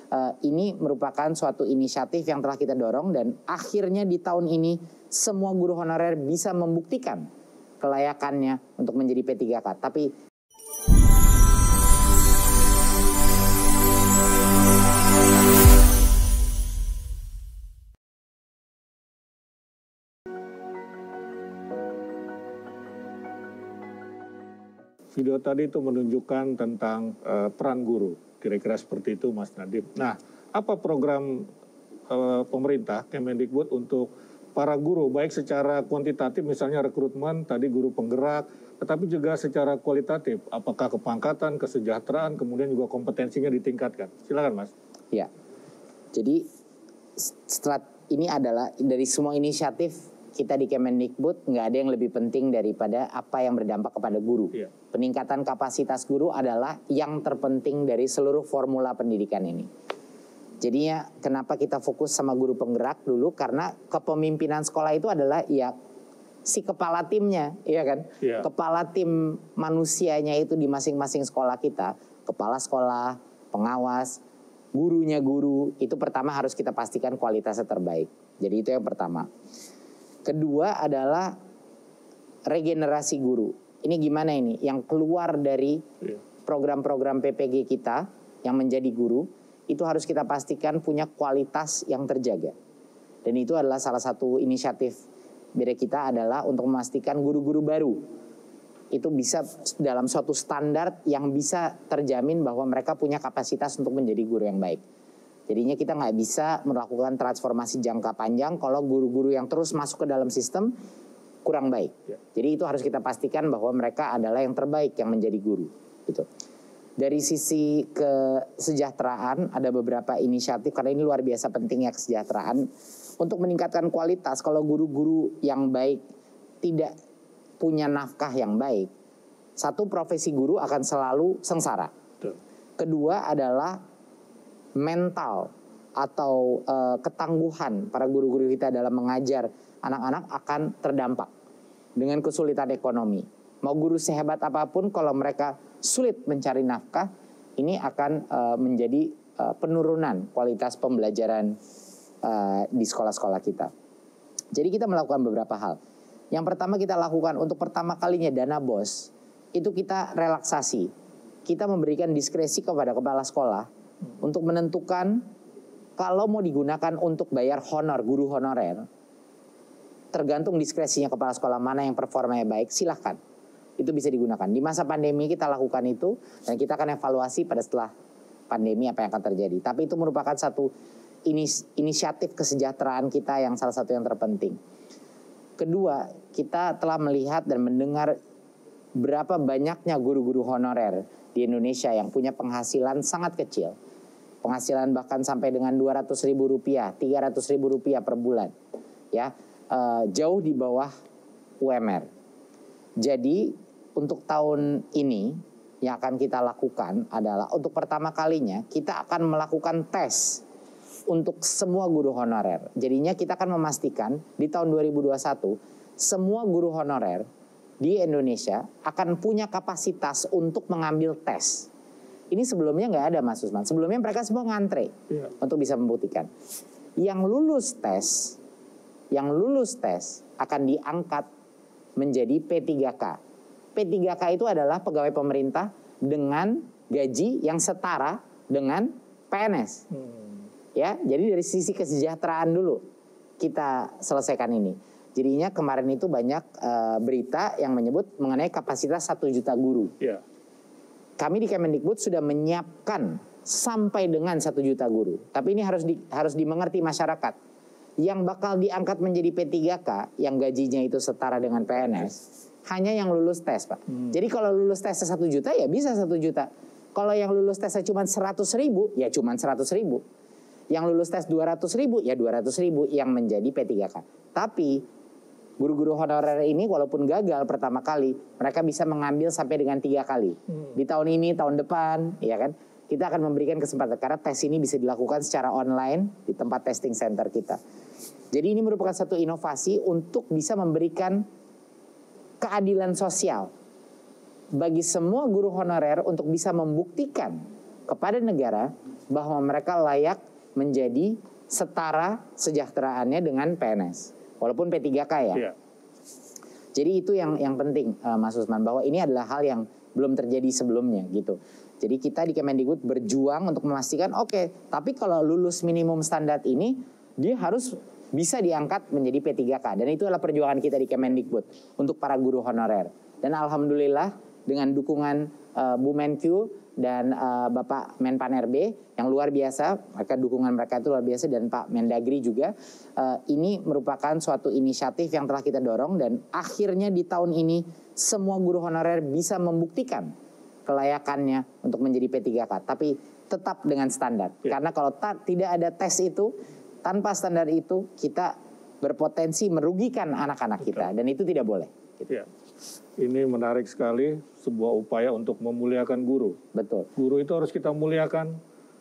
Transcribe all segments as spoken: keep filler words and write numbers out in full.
uh, ini merupakan suatu inisiatif yang telah kita dorong dan akhirnya di tahun ini semua guru honorer bisa membuktikan kelayakannya untuk menjadi P tiga K. Tapi video tadi itu menunjukkan tentang uh, peran guru, kira-kira seperti itu Mas Nadiem. Nah, apa program uh, pemerintah Kemendikbud untuk para guru, baik secara kuantitatif misalnya rekrutmen, tadi guru penggerak, tetapi juga secara kualitatif, apakah kepangkatan, kesejahteraan, kemudian juga kompetensinya ditingkatkan. Silakan Mas. Ya, jadi setelah ini adalah dari semua inisiatif kita di Kemendikbud nggak ada yang lebih penting daripada apa yang berdampak kepada guru. Iya. Peningkatan kapasitas guru adalah yang terpenting dari seluruh formula pendidikan ini. Jadinya kenapa kita fokus sama guru penggerak dulu, karena kepemimpinan sekolah itu adalah ya si kepala timnya, iya kan? Iya. Kepala tim manusianya itu di masing-masing sekolah kita, kepala sekolah, pengawas, gurunya guru, itu pertama harus kita pastikan kualitasnya terbaik. Jadi itu yang pertama. Kedua adalah regenerasi guru. Ini gimana ini? Yang keluar dari program-program P P G kita yang menjadi guru, itu harus kita pastikan punya kualitas yang terjaga. Dan itu adalah salah satu inisiatif beda kita adalah untuk memastikan guru-guru baru itu bisa dalam suatu standar yang bisa terjamin bahwa mereka punya kapasitas untuk menjadi guru yang baik. Jadinya kita nggak bisa melakukan transformasi jangka panjang kalau guru-guru yang terus masuk ke dalam sistem kurang baik. Ya. Jadi itu harus kita pastikan bahwa mereka adalah yang terbaik yang menjadi guru. Gitu. Dari sisi kesejahteraan ada beberapa inisiatif karena ini luar biasa pentingnya kesejahteraan untuk meningkatkan kualitas. Kalau guru-guru yang baik tidak punya nafkah yang baik, satu profesi guru akan selalu sengsara. Betul. Kedua adalah mental atau uh, ketangguhan para guru-guru kita dalam mengajar anak-anak akan terdampak dengan kesulitan ekonomi. Mau guru sehebat apapun kalau mereka sulit mencari nafkah, ini akan uh, menjadi uh, penurunan kualitas pembelajaran uh, di sekolah-sekolah kita. Jadi kita melakukan beberapa hal. Yang pertama kita lakukan untuk pertama kalinya dana B O S, itu kita relaksasi. Kita memberikan diskresi kepada kepala sekolah untuk menentukan kalau mau digunakan untuk bayar honor guru honorer, tergantung diskresinya kepala sekolah mana yang performanya baik, silahkan. Itu bisa digunakan. Di masa pandemi kita lakukan itu dan kita akan evaluasi pada setelah pandemi apa yang akan terjadi. Tapi itu merupakan satu inis, inisiatif kesejahteraan kita yang salah satu yang terpenting. Kedua, kita telah melihat dan mendengar berapa banyaknya guru-guru honorer di Indonesia yang punya penghasilan sangat kecil. Penghasilan bahkan sampai dengan dua ratus ribu rupiah, tiga ratus ribu rupiah per bulan. Ya, uh, jauh di bawah U M R. Jadi untuk tahun ini yang akan kita lakukan adalah untuk pertama kalinya kita akan melakukan tes untuk semua guru honorer. Jadinya kita akan memastikan di tahun dua ribu dua puluh satu semua guru honorer di Indonesia akan punya kapasitas untuk mengambil tes. Ini sebelumnya nggak ada Mas Usman. Sebelumnya mereka semua ngantre ya, untuk bisa membuktikan. Yang lulus tes, yang lulus tes akan diangkat menjadi P tiga K. P tiga K itu adalah pegawai pemerintah dengan gaji yang setara dengan P N S. Hmm. Ya, jadi dari sisi kesejahteraan dulu kita selesaikan ini. Jadinya kemarin itu banyak uh, berita yang menyebut mengenai kapasitas satu juta guru. Ya. Kami di Kemendikbud sudah menyiapkan sampai dengan satu juta guru. Tapi ini harus di, harus dimengerti masyarakat. Yang bakal diangkat menjadi P tiga K, yang gajinya itu setara dengan P N S, hanya yang lulus tes, Pak. Hmm. Jadi kalau lulus tesnya satu juta, ya bisa satu juta. Kalau yang lulus tesnya cuma seratus ribu, ya cuma seratus ribu. Yang lulus tes dua ratus ribu, ya dua ratus ribu yang menjadi P tiga K. Tapi guru-guru honorer ini walaupun gagal pertama kali, mereka bisa mengambil sampai dengan tiga kali. Hmm. Di tahun ini, tahun depan, ya kan? Kita akan memberikan kesempatan karena tes ini bisa dilakukan secara online di tempat testing center kita. Jadi ini merupakan satu inovasi untuk bisa memberikan keadilan sosial bagi semua guru honorer untuk bisa membuktikan kepada negara bahwa mereka layak menjadi setara sejahteraannya dengan P N S. Walaupun P tiga K ya. Iya. Jadi itu yang yang penting uh, Mas Usman, bahwa ini adalah hal yang belum terjadi sebelumnya gitu. Jadi kita di Kemendikbud berjuang untuk memastikan oke, okay, tapi kalau lulus minimum standar ini dia harus bisa diangkat menjadi P tiga K, dan itu adalah perjuangan kita di Kemendikbud untuk para guru honorer. Dan alhamdulillah dengan dukungan uh, Bu Menkyu dan uh, Bapak Menpan R B yang luar biasa, mereka dukungan mereka itu luar biasa, dan Pak Mendagri juga, uh, ini merupakan suatu inisiatif yang telah kita dorong, dan akhirnya di tahun ini semua guru honorer bisa membuktikan kelayakannya untuk menjadi P tiga K, tapi tetap dengan standar. Ya. Karena kalau ta- tidak ada tes itu, tanpa standar itu kita berpotensi merugikan anak-anak kita, dan itu tidak boleh. Gitu. Ya. Ini menarik sekali, sebuah upaya untuk memuliakan guru. Betul. Guru itu harus kita muliakan.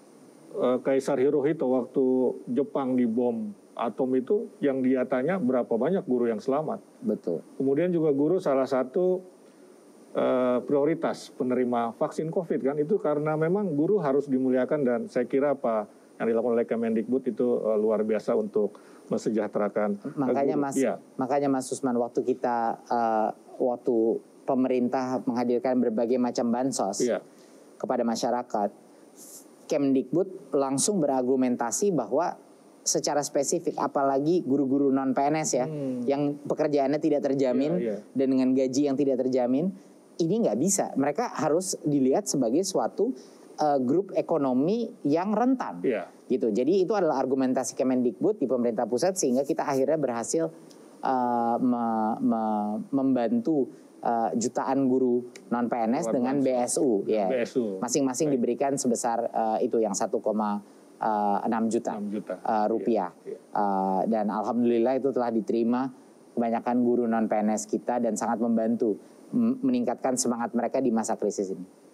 E, Kaisar Hirohito waktu Jepang dibom atom itu, yang dia tanya berapa banyak guru yang selamat. Betul. Kemudian juga guru salah satu e, prioritas penerima vaksin COVID kan, itu karena memang guru harus dimuliakan, dan saya kira apa yang dilakukan oleh Kemendikbud itu e, luar biasa untuk mensejahterakan makanya guru. Mas, ya. makanya Mas Usman, waktu kita uh, waktu pemerintah menghadirkan berbagai macam bansos ya. kepada masyarakat, Kemendikbud langsung berargumentasi bahwa secara spesifik, apalagi guru-guru non P N S ya, hmm. yang pekerjaannya tidak terjamin ya, ya. dan dengan gaji yang tidak terjamin, ini nggak bisa. Mereka harus dilihat sebagai suatu uh, grup ekonomi yang rentan. Ya. Gitu. Jadi itu adalah argumentasi Kemendikbud di pemerintah pusat, sehingga kita akhirnya berhasil uh, me, me, membantu uh, jutaan guru non P N S Luar dengan B S U. Ya. B S U. Masing-masing Baik. diberikan sebesar uh, itu yang satu koma enam juta, juta. Uh, rupiah. Ya. Ya. Uh, dan alhamdulillah itu telah diterima kebanyakan guru non P N S kita, dan sangat membantu meningkatkan semangat mereka di masa krisis ini.